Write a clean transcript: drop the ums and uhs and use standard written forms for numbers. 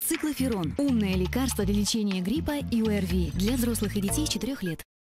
Циклоферон – умное лекарство для лечения гриппа и ОРВИ для взрослых и детей 4 лет.